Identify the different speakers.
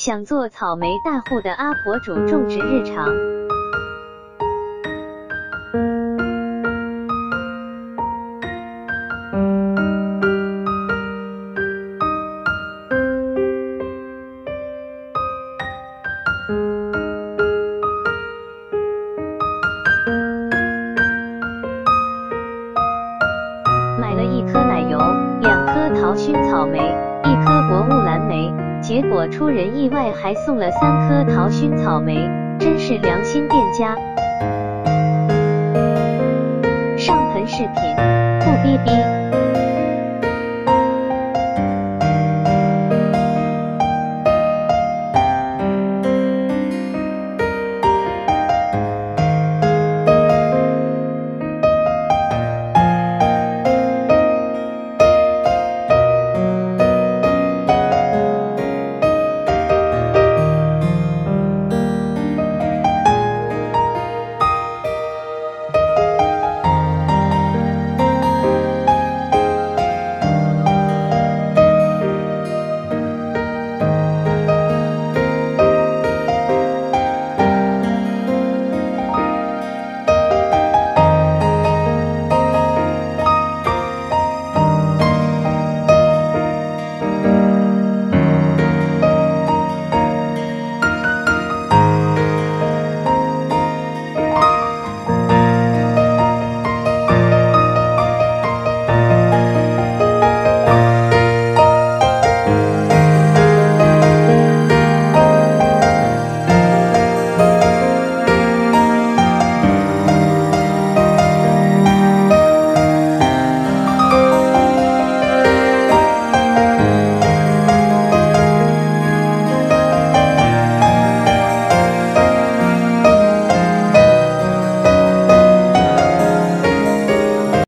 Speaker 1: 想做草莓大户的阿婆主种植日常。买了1颗奶油，2颗桃熏草莓，1颗薄雾蓝莓，结果出人意外，还送了3颗桃熏草莓，真是良心店家。上盆视频，不逼逼。